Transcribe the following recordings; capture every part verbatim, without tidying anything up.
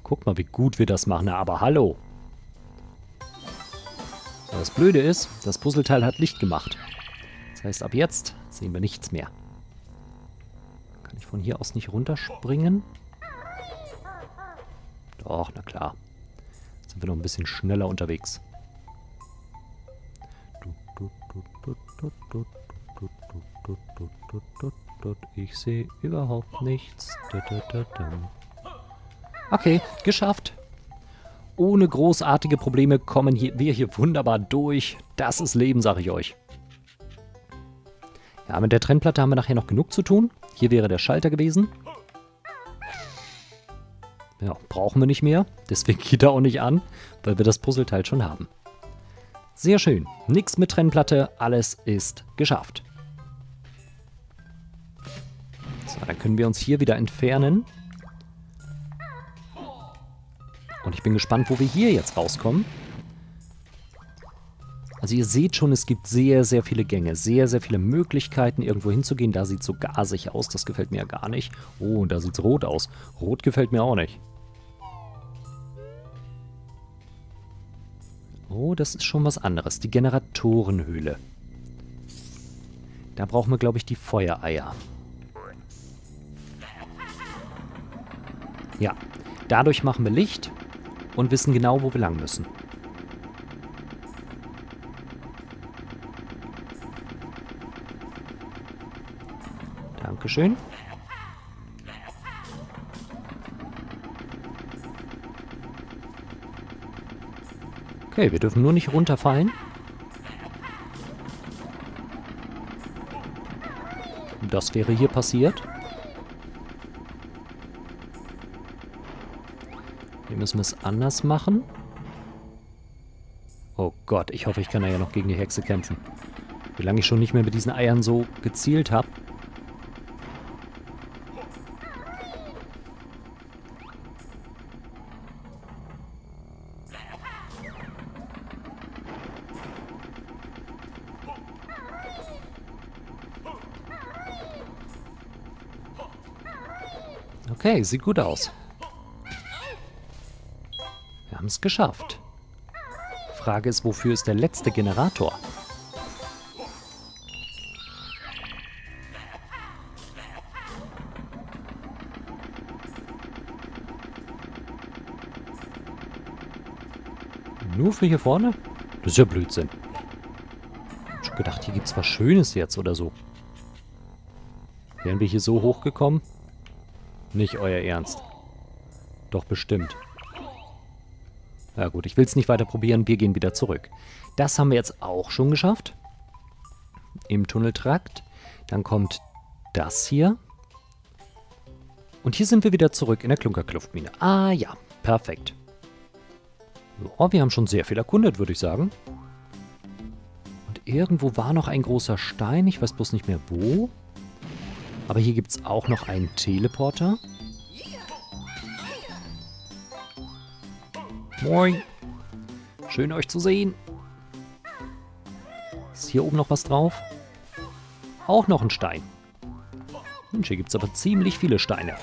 Guck mal, wie gut wir das machen. Na, aber hallo. Das Blöde ist, das Puzzleteil hat Licht gemacht. Das heißt, ab jetzt sehen wir nichts mehr. Kann ich von hier aus nicht runterspringen? Doch, na klar. Jetzt sind wir noch ein bisschen schneller unterwegs. Ich sehe überhaupt nichts. Okay, geschafft. Ohne großartige Probleme kommen hier, wir hier wunderbar durch. Das ist Leben, sage ich euch. Ja, mit der Trennplatte haben wir nachher noch genug zu tun. Hier wäre der Schalter gewesen. Ja, brauchen wir nicht mehr. Deswegen geht er auch nicht an, weil wir das Puzzleteil schon haben. Sehr schön. Nichts mit Trennplatte. Alles ist geschafft. So, dann können wir uns hier wieder entfernen. Und ich bin gespannt, wo wir hier jetzt rauskommen. Also ihr seht schon, es gibt sehr, sehr viele Gänge, sehr, sehr viele Möglichkeiten, irgendwo hinzugehen. Da sieht es so gasig aus, das gefällt mir ja gar nicht. Oh, und da sieht es rot aus. Rot gefällt mir auch nicht. Oh, das ist schon was anderes. Die Generatorenhöhle. Da brauchen wir, glaube ich, die Feuereier. Ja, dadurch machen wir Licht und wissen genau, wo wir lang müssen. Dankeschön. Okay, wir dürfen nur nicht runterfallen. Das wäre hier passiert. Hier müssen wir es anders machen. Oh Gott, ich hoffe, ich kann da ja noch gegen die Hexe kämpfen. Wie lange ich schon nicht mehr mit diesen Eiern so gezielt habe. Okay, sieht gut aus. Wir haben es geschafft. Frage ist, wofür ist der letzte Generator? Nur für hier vorne? Das ist ja Blödsinn. Ich hab schon gedacht, hier gibt es was Schönes jetzt oder so. Wären wir hier so hochgekommen? Nicht euer Ernst. Doch bestimmt. Na gut, ich will es nicht weiter probieren. Wir gehen wieder zurück. Das haben wir jetzt auch schon geschafft. Im Tunneltrakt. Dann kommt das hier. Und hier sind wir wieder zurück in der Klunkerkluftmine. Ah ja, perfekt. Ja, wir haben schon sehr viel erkundet, würde ich sagen. Und irgendwo war noch ein großer Stein. Ich weiß bloß nicht mehr wo. Aber hier gibt es auch noch einen Teleporter. Moin. Schön euch zu sehen. Ist hier oben noch was drauf? Auch noch ein Stein. Mensch, hier gibt es aber ziemlich viele Steine.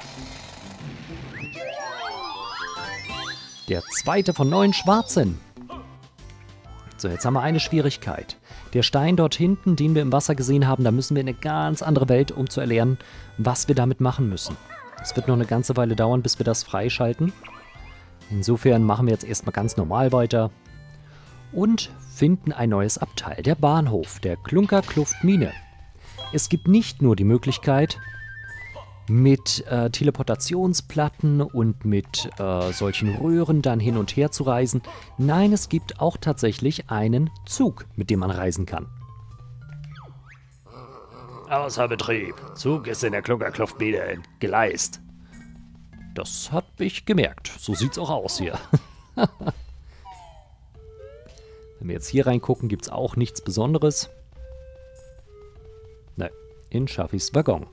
Der zweite von neun schwarzen. So, jetzt haben wir eine Schwierigkeit. Der Stein dort hinten, den wir im Wasser gesehen haben, da müssen wir in eine ganz andere Welt, um zu erlernen, was wir damit machen müssen. Es wird noch eine ganze Weile dauern, bis wir das freischalten. Insofern machen wir jetzt erstmal ganz normal weiter und finden ein neues Abteil, der Bahnhof, der Klunkerkluftmine. Es gibt nicht nur die Möglichkeit, mit äh, Teleportationsplatten und mit äh, solchen Röhren dann hin und her zu reisen. Nein, es gibt auch tatsächlich einen Zug, mit dem man reisen kann. Außer Betrieb. Zug ist in der Klunkerkluftmine entgleist. Das habe ich gemerkt. So sieht's auch aus hier. Wenn wir jetzt hier reingucken, gibt es auch nichts Besonderes. Nein, in Schaffis Waggon.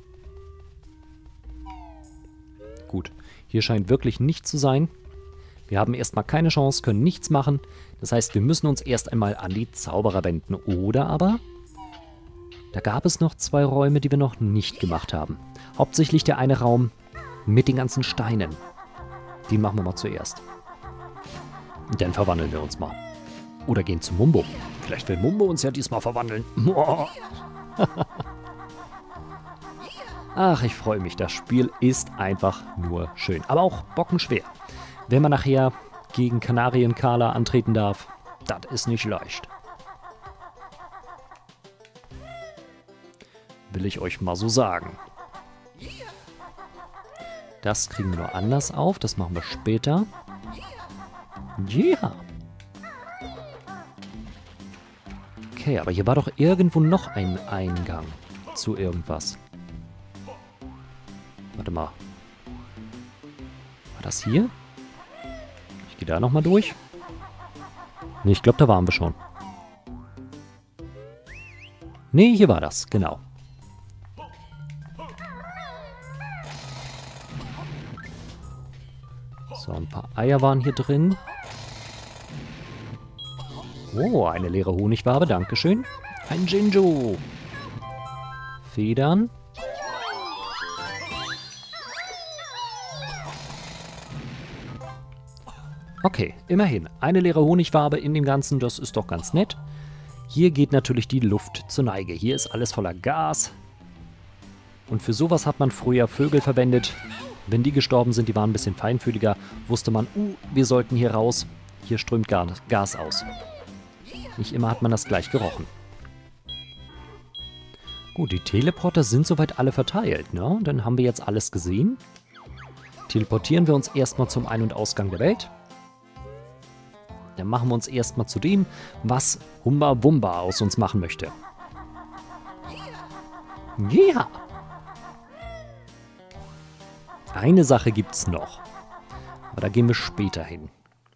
Gut, hier scheint wirklich nichts zu sein. Wir haben erstmal keine Chance, können nichts machen. Das heißt, wir müssen uns erst einmal an die Zauberer wenden. Oder aber, da gab es noch zwei Räume, die wir noch nicht gemacht haben. Hauptsächlich der eine Raum mit den ganzen Steinen. Den machen wir mal zuerst. Und dann verwandeln wir uns mal. Oder gehen zu Mumbo. Vielleicht will Mumbo uns ja diesmal verwandeln. Ach, ich freue mich. Das Spiel ist einfach nur schön. Aber auch bockenschwer. Wenn man nachher gegen Kanarienkala antreten darf, das ist nicht leicht. Will ich euch mal so sagen. Das kriegen wir nur anders auf. Das machen wir später. Ja. Okay, aber hier war doch irgendwo noch ein Eingang zu irgendwas. Warte mal. War das hier? Ich gehe da nochmal durch. Ne, ich glaube, da waren wir schon. Ne, hier war das, genau. So, ein paar Eier waren hier drin. Oh, eine leere Honigwabe, dankeschön. Ein Jinjo. Federn. Okay, immerhin. Eine leere Honigwabe in dem Ganzen, das ist doch ganz nett. Hier geht natürlich die Luft zur Neige. Hier ist alles voller Gas. Und für sowas hat man früher Vögel verwendet. Wenn die gestorben sind, die waren ein bisschen feinfühliger, wusste man, uh, wir sollten hier raus. Hier strömt Gas aus. Nicht immer hat man das gleich gerochen. Gut, die Teleporter sind soweit alle verteilt, ne? Dann haben wir jetzt alles gesehen. Teleportieren wir uns erstmal zum Ein- und Ausgang der Welt. Dann machen wir uns erstmal zu dem, was Humba Wumba aus uns machen möchte. Ja! Eine Sache gibt's noch. Aber da gehen wir später hin.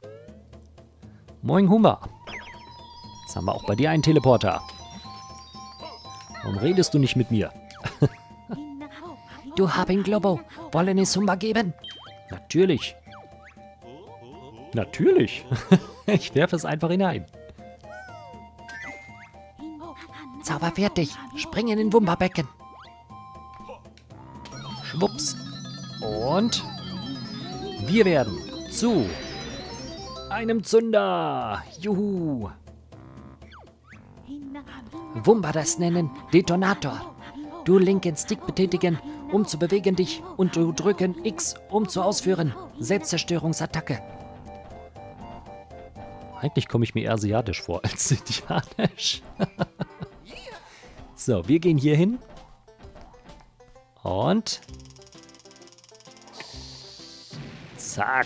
Moin Humba. Jetzt haben wir auch bei dir einen Teleporter. Warum redest du nicht mit mir? Du Habing Globo, wollen es Humba geben? Natürlich. Natürlich. Ich werfe es einfach hinein. Zauber fertig. Spring in den Wumba-Becken. Schwupps. Und wir werden zu einem Zünder. Juhu. Wumba das nennen, Detonator. Du linken Stick betätigen, um zu bewegen dich, und du drücken X, um zu ausführen. Selbstzerstörungsattacke. Eigentlich komme ich mir eher asiatisch vor als indianisch. So, wir gehen hier hin. Und zack.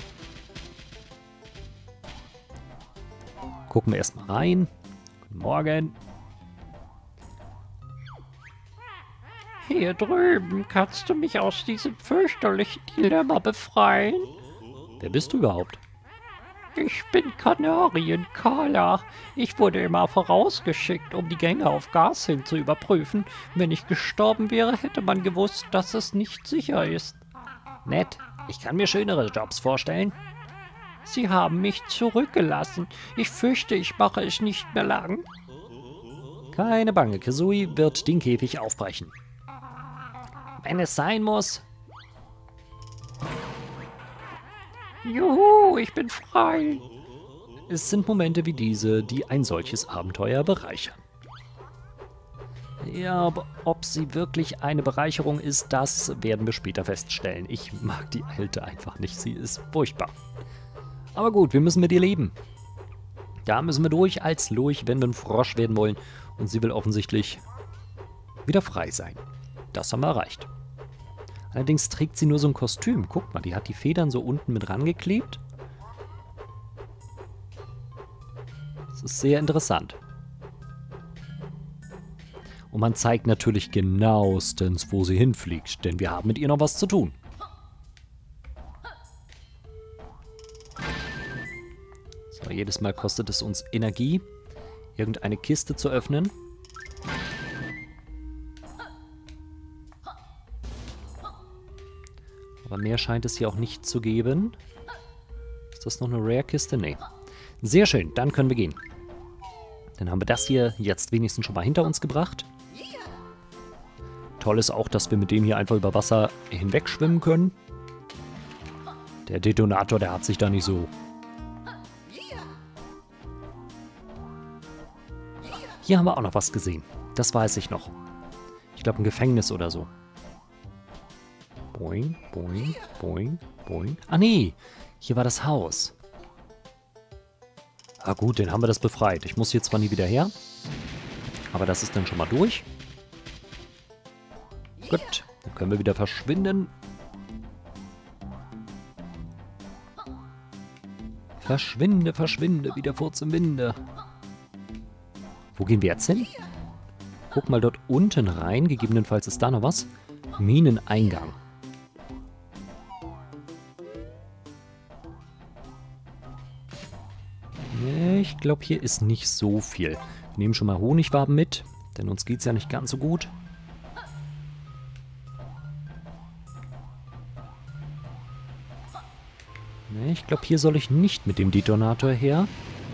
Gucken wir erstmal rein. Guten Morgen. Hier drüben, kannst du mich aus diesem fürchterlichen Dilemma befreien? Wer bist du überhaupt? Ich bin Kanarienkala. Ich wurde immer vorausgeschickt, um die Gänge auf Gas hin zu überprüfen. Wenn ich gestorben wäre, hätte man gewusst, dass es nicht sicher ist. Nett. Ich kann mir schönere Jobs vorstellen. Sie haben mich zurückgelassen. Ich fürchte, ich mache es nicht mehr lang. Keine Bange, Kazooie wird den Käfig aufbrechen. Wenn es sein muss. Juhu, ich bin frei. Es sind Momente wie diese, die ein solches Abenteuer bereichern. Ja, aber ob sie wirklich eine Bereicherung ist, das werden wir später feststellen. Ich mag die Alte einfach nicht, sie ist furchtbar. Aber gut, wir müssen mit ihr leben. Da müssen wir durch als Lurch, wenn wir ein Frosch werden wollen. Und sie will offensichtlich wieder frei sein. Das haben wir erreicht. Allerdings trägt sie nur so ein Kostüm. Guck mal, die hat die Federn so unten mit rangeklebt. Das ist sehr interessant. Und man zeigt natürlich genauestens, wo sie hinfliegt, denn wir haben mit ihr noch was zu tun. So, jedes Mal kostet es uns Energie, irgendeine Kiste zu öffnen. Aber mehr scheint es hier auch nicht zu geben. Ist das noch eine Rare-Kiste? Nee. Sehr schön, dann können wir gehen. Dann haben wir das hier jetzt wenigstens schon mal hinter uns gebracht. Toll ist auch, dass wir mit dem hier einfach über Wasser hinweg schwimmen können. Der Detonator, der hat sich da nicht so... Hier haben wir auch noch was gesehen. Das weiß ich noch. Ich glaube, ein Gefängnis oder so. Boing, boing, boing, boing. Ah, nee. Hier war das Haus. Ah gut, den haben wir das befreit. Ich muss hier zwar nie wieder her. Aber das ist dann schon mal durch. Gut, dann können wir wieder verschwinden. Verschwinde, verschwinde, wieder Furz im Winde. Wo gehen wir jetzt hin? Guck mal dort unten rein. Gegebenenfalls ist da noch was. Mineneingang. Ich glaube, hier ist nicht so viel. Wir nehmen schon mal Honigwaben mit, denn uns geht es ja nicht ganz so gut. Ich glaube, hier soll ich nicht mit dem Detonator her.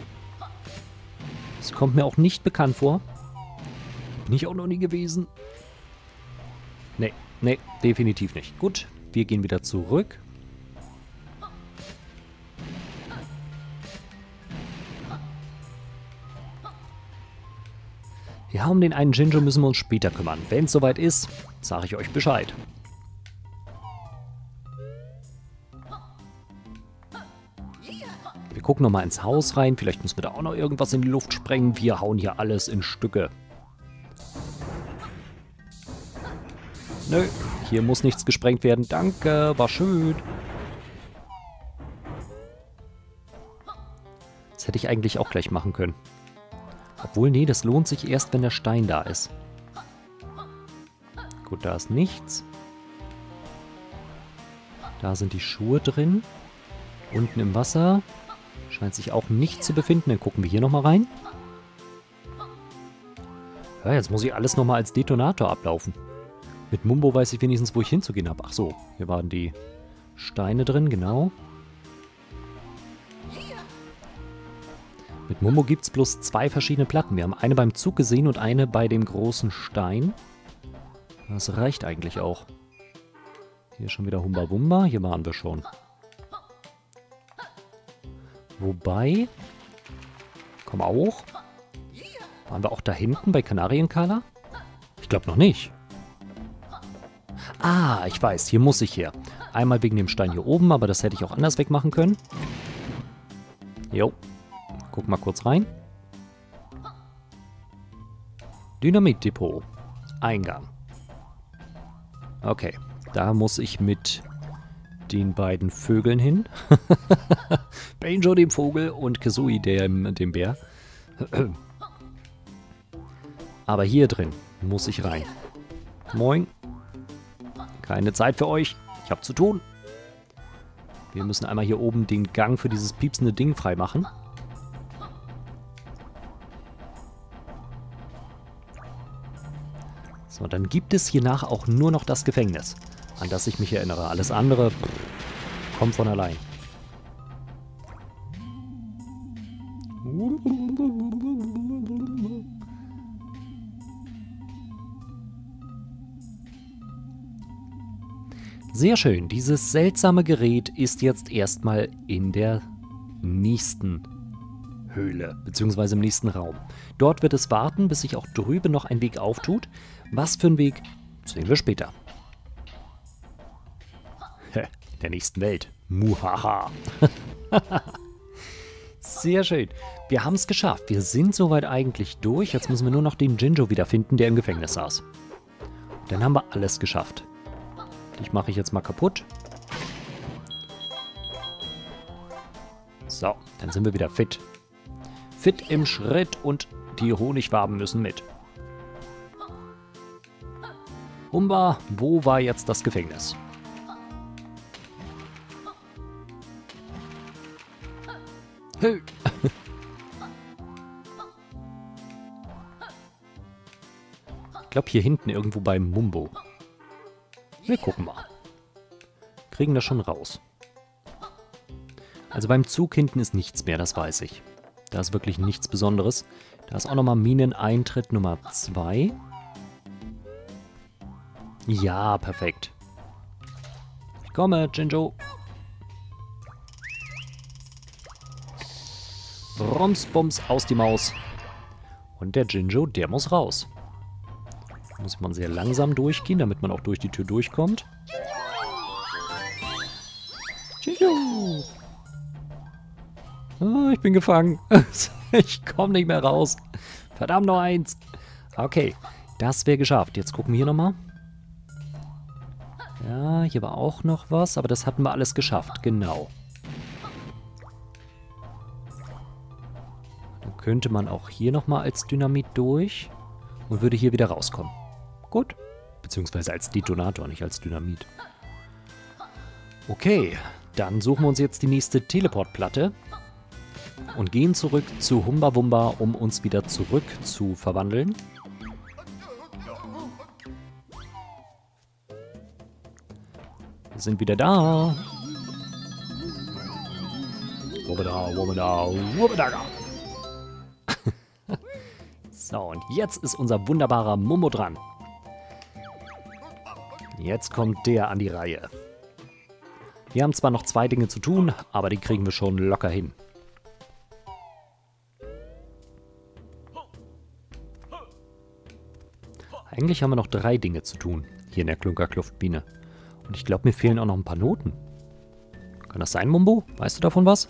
Das kommt mir auch nicht bekannt vor. Bin ich auch noch nie gewesen. Nee, nee, definitiv nicht. Gut, wir gehen wieder zurück. Ja, um den einen Jinjo müssen wir uns später kümmern. Wenn es soweit ist, sage ich euch Bescheid. Wir gucken nochmal ins Haus rein. Vielleicht müssen wir da auch noch irgendwas in die Luft sprengen. Wir hauen hier alles in Stücke. Nö, hier muss nichts gesprengt werden. Danke, war schön. Das hätte ich eigentlich auch gleich machen können. Obwohl, nee, das lohnt sich erst, wenn der Stein da ist. Gut, da ist nichts. Da sind die Schuhe drin. Unten im Wasser scheint sich auch nichts zu befinden. Dann gucken wir hier nochmal rein. Ja, jetzt muss ich alles nochmal als Detonator ablaufen. Mit Mumbo weiß ich wenigstens, wo ich hinzugehen habe. Ach so, hier waren die Steine drin, genau. Mit Mumbo gibt es bloß zwei verschiedene Platten. Wir haben eine beim Zug gesehen und eine bei dem großen Stein. Das reicht eigentlich auch. Hier schon wieder Humba Bumba. Hier waren wir schon. Wobei... Komm auch. Waren wir auch da hinten bei Kanarienkala? Ich glaube noch nicht. Ah, ich weiß. Hier muss ich her. Einmal wegen dem Stein hier oben, aber das hätte ich auch anders wegmachen können. Jo. Guck mal kurz rein. Dynamitdepot. Eingang. Okay, da muss ich mit den beiden Vögeln hin. Banjo, dem Vogel, und Kazooie, dem, dem Bär. Aber hier drin muss ich rein. Moin. Keine Zeit für euch. Ich habe zu tun. Wir müssen einmal hier oben den Gang für dieses piepsende Ding freimachen. So, dann gibt es hiernach auch nur noch das Gefängnis, an das ich mich erinnere. Alles andere pff, kommt von allein. Sehr schön. Dieses seltsame Gerät ist jetzt erstmal in der nächsten Höhle, beziehungsweise im nächsten Raum. Dort wird es warten, bis sich auch drüben noch ein Weg auftut. Was für ein Weg, sehen wir später. In der nächsten Welt. Muhaha. Sehr schön. Wir haben es geschafft. Wir sind soweit eigentlich durch. Jetzt müssen wir nur noch den Jinjo wiederfinden, der im Gefängnis saß. Dann haben wir alles geschafft. Dich mache ich jetzt mal kaputt. So, dann sind wir wieder fit. Fit im Schritt und die Honigwaben müssen mit. Humba, wo war jetzt das Gefängnis? Hey. Ich glaube hier hinten irgendwo beim Mumbo. Wir gucken mal. Kriegen das schon raus. Also beim Zug hinten ist nichts mehr, das weiß ich. Da ist wirklich nichts Besonderes. Da ist auch nochmal Mineneintritt Nummer zwei. Ja, perfekt. Ich komme, Jinjo. Rumsbums aus die Maus. Und der Jinjo, der muss raus. Da muss man sehr langsam durchgehen, damit man auch durch die Tür durchkommt. Jinjo! Oh, ich bin gefangen. Ich komme nicht mehr raus. Verdammt, noch eins. Okay, das wäre geschafft. Jetzt gucken wir hier nochmal. Ja, hier war auch noch was, aber das hatten wir alles geschafft. Genau. Dann könnte man auch hier nochmal als Dynamit durch und würde hier wieder rauskommen. Gut. Beziehungsweise als Detonator, nicht als Dynamit. Okay, dann suchen wir uns jetzt die nächste Teleportplatte. Und gehen zurück zu Humba Wumba, um uns wieder zurück zu verwandeln. Wir sind wieder da. Wubada, wubada, wubada. So, und jetzt ist unser wunderbarer Mumbo dran. Jetzt kommt der an die Reihe. Wir haben zwar noch zwei Dinge zu tun, aber die kriegen wir schon locker hin. Eigentlich haben wir noch drei Dinge zu tun, hier in der Klunkerkluftbiene. Und ich glaube, mir fehlen auch noch ein paar Noten. Kann das sein, Mumbo? Weißt du davon was?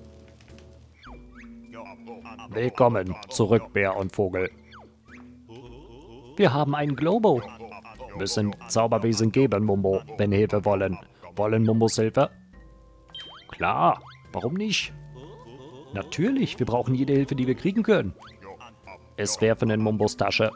Willkommen zurück, Bär und Vogel. Wir haben einen Globo. Müssen Zauberwesen geben, Mumbo, wenn Hilfe wollen. Wollen Mumbos Hilfe? Klar, warum nicht? Natürlich, wir brauchen jede Hilfe, die wir kriegen können. Es werfen in Mumbos Tasche.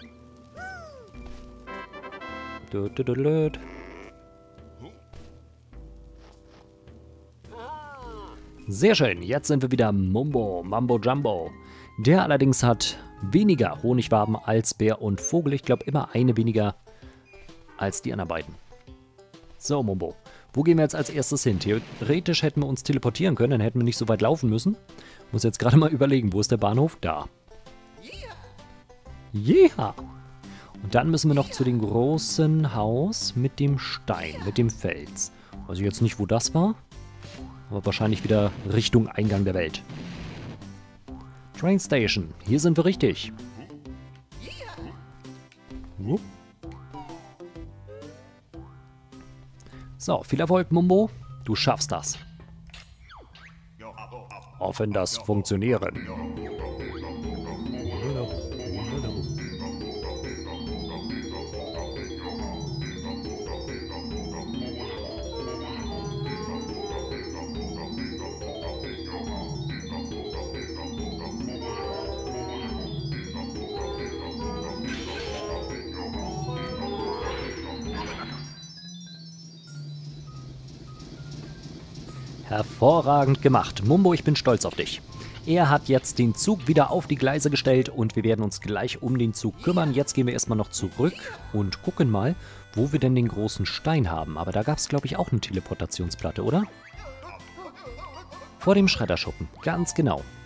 Sehr schön, jetzt sind wir wieder Mumbo, Mambo Jumbo. Der allerdings hat weniger Honigwaben als Bär und Vogel. Ich glaube immer eine weniger als die anderen beiden. So, Mumbo, wo gehen wir jetzt als erstes hin? Theoretisch hätten wir uns teleportieren können, dann hätten wir nicht so weit laufen müssen. Muss jetzt gerade mal überlegen, wo ist der Bahnhof? Da. Jeha! Und dann müssen wir noch zu dem großen Haus mit dem Stein, mit dem Fels. Weiß ich jetzt nicht, wo das war. Aber wahrscheinlich wieder Richtung Eingang der Welt. Train Station. Hier sind wir richtig. So, viel Erfolg, Mumbo. Du schaffst das. Hoffen, das funktionieren. Hervorragend gemacht. Mumbo, ich bin stolz auf dich. Er hat jetzt den Zug wieder auf die Gleise gestellt und wir werden uns gleich um den Zug kümmern. Jetzt gehen wir erstmal noch zurück und gucken mal, wo wir denn den großen Stein haben. Aber da gab es, glaube ich, auch eine Teleportationsplatte, oder? Vor dem Schredderschuppen, ganz genau.